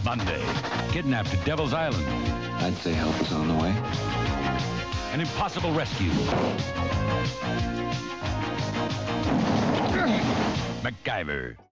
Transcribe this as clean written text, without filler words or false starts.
Monday, kidnapped at Devil's Island. I'd say help is on the way. An impossible rescue. MacGyver.